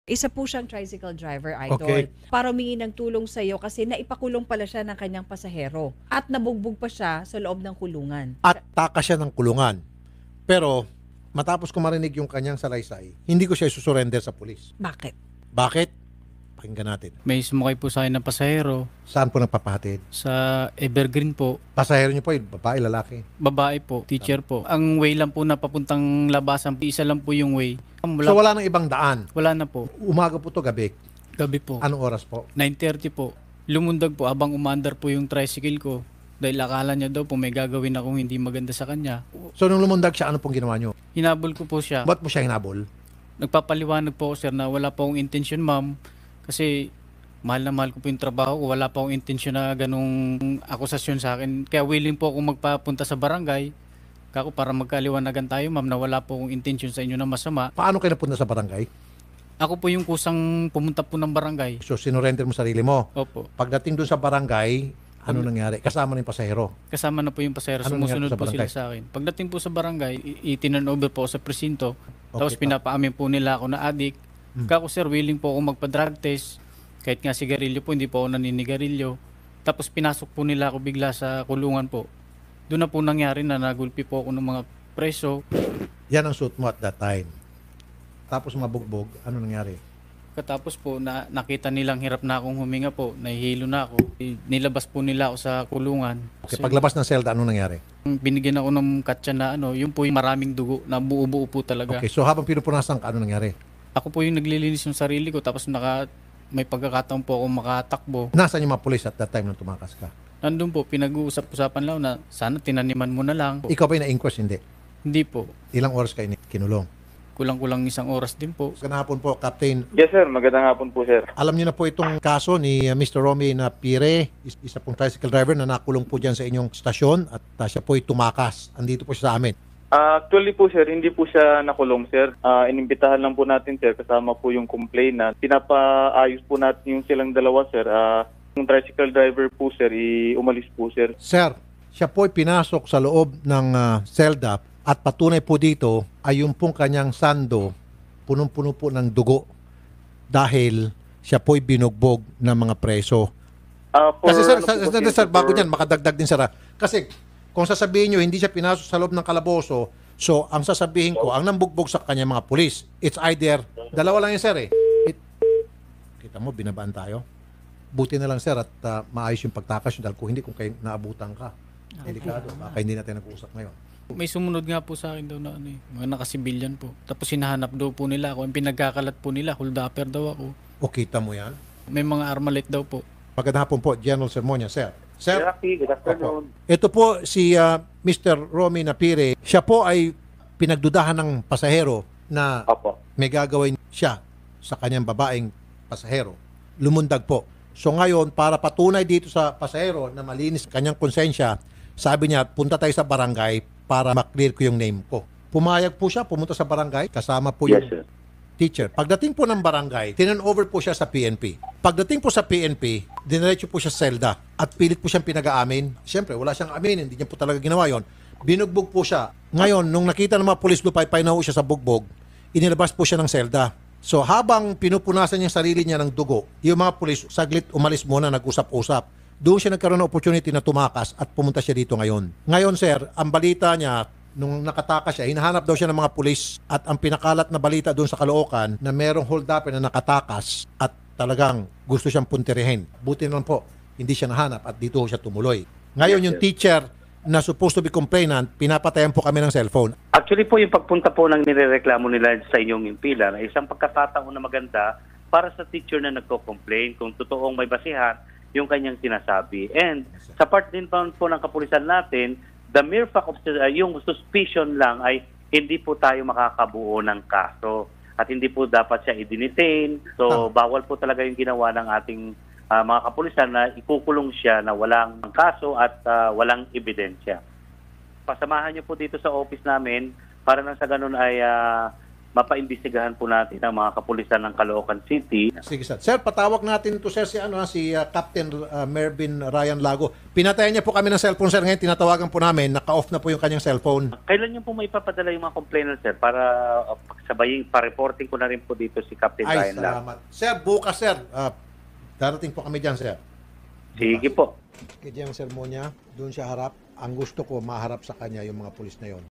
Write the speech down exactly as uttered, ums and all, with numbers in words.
Isa po siyang tricycle driver, idol. Okay. Para humingi ng tulong sa iyo kasi naipakulong pala siya ng kanyang pasahero at nabugbog pa siya sa loob ng kulungan. At takas siya ng kulungan. Pero matapos ko marinig yung kanyang salaysay, hindi ko siya isusurrender sa pulis. Bakit? Bakit? Pakinggan natin. May sumakay po sa akin ng pasahero Saan po nagpapahatid? sa Evergreen po. Pasahero niyo po, eh, babae, lalaki. Babae po, teacher po. Ang way lang po na papuntang labasan, isa lang po yung way. Wala, So wala nang ibang daan. wala na po. Umaga po to, gabi. Gabi po. Anong oras po? nine thirty po. Lumundag po abang umandar po yung tricycle ko. Dahil akala niya daw po may gagawin akong hindi maganda sa kanya. So nung lumundag siya, ano pong ginawa niyo? Hinabol ko po siya. Ba't mo siya hinabol? Nagpapaliwanag po ako, sir, na wala pa akong intention, ma'am. Kasi mahal na mahal ko po yung trabaho ko. Wala pa akong intention na ganung akusasyon sa akin. Kaya willing po ako magpapunta sa barangay. Kako para magkaliwanagan tayo, ma'am, na wala po akong intention sa inyo na masama. Paano kayo napunta sa barangay? Ako po yung kusang pumunta po ng barangay. So sinurrender mo sarili mo. Opo. Pagdating dun sa barangay, ano nangyari? Kasama na yung pasahero. Kasama na po yung pasahero. Ano Sumusunod nangyari sa po sila barangay? sa akin. Pagdating po sa barangay, i- itinan over po ako sa presinto. Tapos Okay, ta- pinapaamin po nila ako na addict. Hmm. Kako, sir, willing po ako magpa-drug test. Kahit nga sigarilyo po, hindi po ako naninigarilyo. Tapos pinasok po nila ako bigla sa kulungan po. Doon na po nangyari na nagulpi po ako ng mga preso. Yan ang suit mo at that time. Tapos mabugbog, ano nangyari? Katapos po, na, nakita nilang hirap na akong huminga po. Nahihilo na ako. I- Nilabas po nila ako sa kulungan. Okay, Kasi paglabas ng selda, ano nangyari? binigyan ako ng katsa na ano, yun po yung maraming dugo na buo-buo po talaga. Okay, so habang pinupunasan ka, ano nangyari? Ako po yung naglilinis ng sarili ko tapos naka, may pagkakataon po ako makatakbo. Nasaan yung mga pulis at that time nung tumakas ka? Nandun po, pinag-uusap-usapan lang na sana tinaniman mo na lang. Ikaw ba yung na-inquest? Hindi. Hindi po. Ilang oras kayo ni- kinulong? Kulang-kulang isang oras din po. Ganahapon po, Captain. Yes sir, magandang hapon po sir. Alam niyo na po itong kaso ni uh, mister Romy na Pire, is- isa pong tricycle driver na nakulong po dyan sa inyong stasyon at uh, siya po ay tumakas. Andito po siya sa amin. Ah, actually po sir, hindi po siya nakulong sir. Ah, inimbitahan lang po natin sir kasama po yung complainant. Pinapaayos po natin yung silang dalawa sir. Ah, yung tricycle driver po sir, i umalis po sir. Sir, siya po ay pinasok sa loob ng uh, selda at patunay po dito ay yung pong kanyang sando punong-puno po ng dugo dahil siya po ay binugbog ng mga preso. Ah, for Kasi sir, ano sir, po sir, kasi, sir, bago for- dyan, makadagdag din sir. ah. Kasi kung sasabihin nyo, hindi siya pinasok sa loob ng kalaboso, so ang sasabihin ko, ang nambugbog sa kanya mga pulis, it's either, dalawa lang yun sir eh. It, kita mo, binabaan tayo. Buti na lang sir at ah, maayos yung pagtakas yun dahil kung hindi, kung kayo naabutan ka. Delikado, baka hindi natin nag-uusap ngayon. May sumunod nga po sa akin daw na ano eh, mga nakasibilyan po. Tapos hinahanap daw po nila ako. Yung pinagkakalat po nila, holdupper daw ako. O kita mo yan. May mga armalite daw po. Magandang hapon po, General Sermonia, sir. Sir, Jackie, good afternoon. ito po si ah, mister Romy Napire. Siya po ay pinagdudahan ng pasahero na Opo. may gagawin siya sa kanyang babaeng pasahero. Lumundag po. So ngayon, para patunay dito sa pasahero na malinis kanyang konsensya, sabi niya, punta tayo sa barangay para maklear ko yung name ko. Pumayag po siya, pumunta sa barangay, kasama po yung Yes sir. teacher. Pagdating po ng barangay, tinan over po siya sa P N P. Pagdating po sa P N P, diniretso po siya sa selda at pilit po siyang pinag-aamin. Siyempre, wala siyang aminin, hindi niya po talaga ginawa yon. Binugbog po siya. Ngayon, nung nakita ng mga pulis, lupay-pay na po siya sa bugbog, inilabas po siya ng selda. So habang pinupunasan niya sarili niya ng dugo, yung mga pulis, saglit umalis muna, nag-usap-usap. Doon siya nagkaroon ng opportunity na tumakas at pumunta siya dito ngayon. Ngayon sir, ang balita niya, nung nakatakas siya, hinahanap daw siya ng mga pulis at ang pinakalat na balita doon sa Caloocan na merong hold-up na nakatakas at talagang gusto siyang punterihin. Buti na lang po, hindi siya nahanap at dito siya tumuloy. Ngayon yung teacher na supposed to be complainant, pinapatayan po kami ng cellphone. Actually po, yung pagpunta po ng nirereklamo nila sa inyong impilan ay isang pagkakataon na maganda para sa teacher na nagko-complain kung totoong may basihan yung kanyang sinasabi. And sa part din po, po ng kapulisan natin, the mere fact of uh, yung suspicion lang ay hindi po tayo makakabuo ng kaso at hindi po dapat siya i-detain. So bawal po talaga yung ginawa ng ating uh, mga kapulisan na ikukulong siya na walang kaso at uh, walang ebidensya. Pasamahan niyo po dito sa office namin para nang sa ganun ay uh, mapaimbestigahan po natin ang mga kapulisan ng Caloocan City. Sige, sir. Sir, patawag natin to sir si ano ha, si uh, Captain uh, Mervin Ryan Lago. Pinatayan niya po kami ng cellphone, sir. Ngayon tinatawagan po namin, naka-off na po yung kanyang cellphone. Kailan niyo po may ipapadala yung mga complainant, sir, para uh, sabayin, pa-reporting ko na rin po dito si Captain Ay, Ryan Lago. salamat. Sir, bukas, sir. Uh, darating po kami dyan, sir. Sige po. Kaya yung sermonya, doon siya harap. Ang gusto ko, maharap sa kanya yung mga pulis na yon.